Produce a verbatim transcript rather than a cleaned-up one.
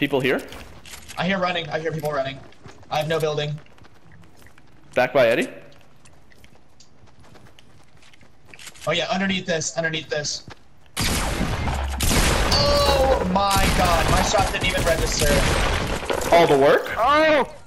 People here? I hear running. I hear people running. I have no building. Back by Eddie? Oh yeah, underneath this, underneath this. Oh my god, my shot didn't even register. All the work? Oh!